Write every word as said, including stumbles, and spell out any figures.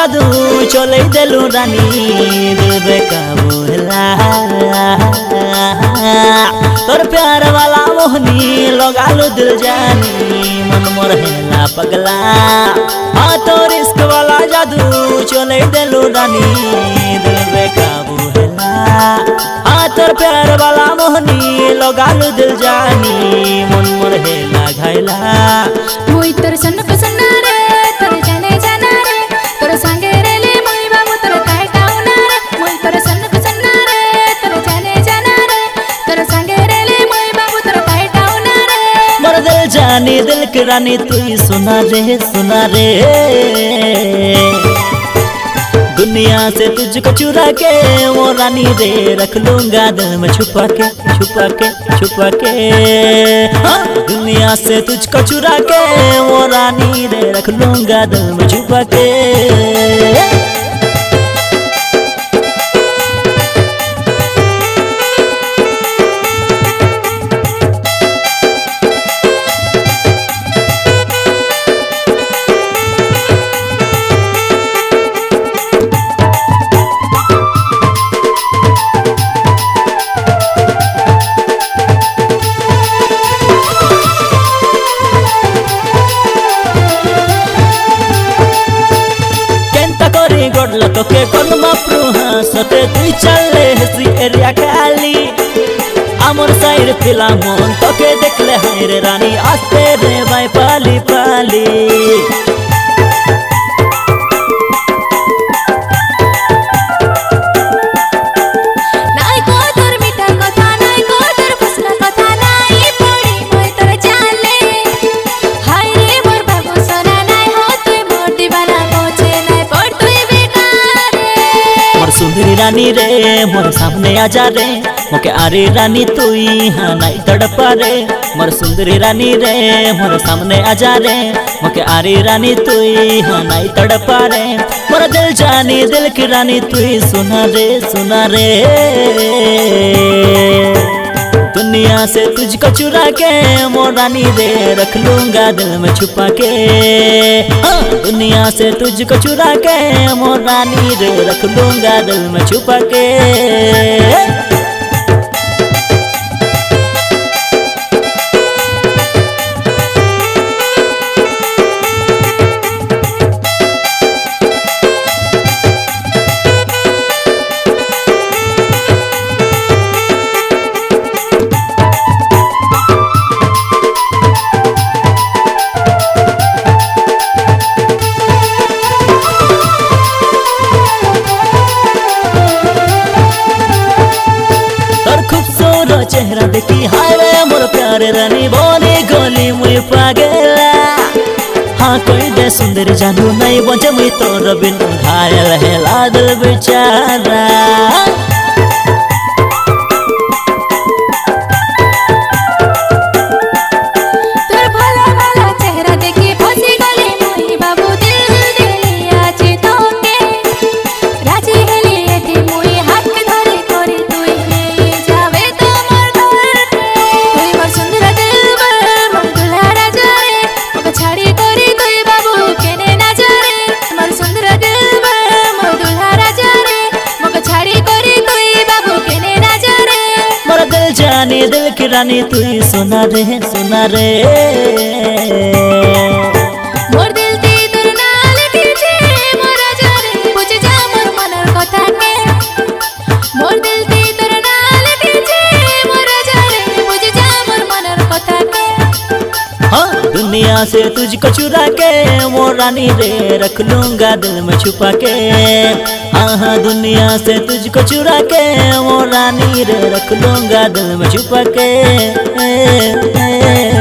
जादू चले देलू रानी दिल बेकाबू होला। तोर प्यार वाला मोहनी लगालू दिल जानी मन मोर हेला पगला। हाँ तोर इश्क वाला जादू चले देलू रानी दिल बेकाबू होला। हाँ तोर प्यार वाला मोहनी लगालू दिल जानी मन मोर हेला घायला। मुई तोर सनक सन्ना रे तोर जाने जाना रे तोर संगे रे ले मुई बाबू तोर काहे काउना रे। मुई तोर सनक सन्ना रे तोर जाने जाना रे तोर संगे रे ले मुई बाबू तोर काहे काउना रे। मोर दिल जानी दिल की रानी तू ही सुना रे सुना रे। दुनिया से तुझको चुरा के वो रानी रे रख लूंगा दिल में छुपा के छुपा के छुपा के। हाँ दुनिया से तुझको चुरा के वो रानी रे रख लूंगा दिल में छुपा के। गोडला तोके कोनमा प्रुहा सते तुई चले हसी एरिया खाली। आमर साइड पिला मन तोके देखले हाय रे रानी आस्ते रे भाई पाली पाली। नाई को तोर मीठा कथा नाई को तोर फसना कथा नाई पड़ी मोय तोर जाले। हाय रे मोर बाबू सोना नाई हो तुई मोर दीवाना पहुंचे नाई पड़ तुई बेकार रे। मोर सुंदरी रानी रे मोर सामने आजा रे मोके आरी रानी तुई हाँ नाई तड़पा रे। मोर सुंदरी रानी रे मोर सामने आजा रे मोके आरी रानी तुई हाँ नाई तड़पा रे। मोर दिल जानी दिल की रानी तुई सुना रे सुना रे। दुनिया से तुझको चुरा के मोर रानी रे रख लूंगा दिल में छुपा के। हाँ दुनिया से तुझको चुरा के मोर रानी रे रख लूंगा दिल में छुपा के। चेहरा देखी हाय रे मोर प्यारे रानी बोली गोली मुई पागला। हाँ कोई दे सुंदर जानू नहीं बचे मुई तोर बिन घायल है लादल बेचारा। तोर भला भला चेहरा देखी फंसी गली मुई बाबू दिल दिली आछे तोके। राजी हेली एठी मुई हाथ धरे करी तुई ले जावे तो मोर घर रे। तुई मोर सुंदर दिल मोर दुल्हा राजा रे मोके छाड़ी करी तुई बाबू केने ना जारे। मोर सुंदर दिल मोर दुल्हा राजा रे मोके छाड़ी करी तुई बाबू केने ना जारे। मोर दिल जानी दिल की रानी तुई सुना रे सुना रे। मोर दिल ती तोर नाल खींचे मोर राजा रे बुझ जा मोर मनर कथा के। मोर दिल ती तोर नाल खींचे मोर राजा रे बुझ जा मोर मनर कथा के। हाँ दुनिया से तुझको चुरा के मोर रानी रे रख लूंगा दिल में छुपा के। हाँ हाँ दुनिया से तुझको चुरा के मोर रानी रे रख लूंगा दिल में छुपा के।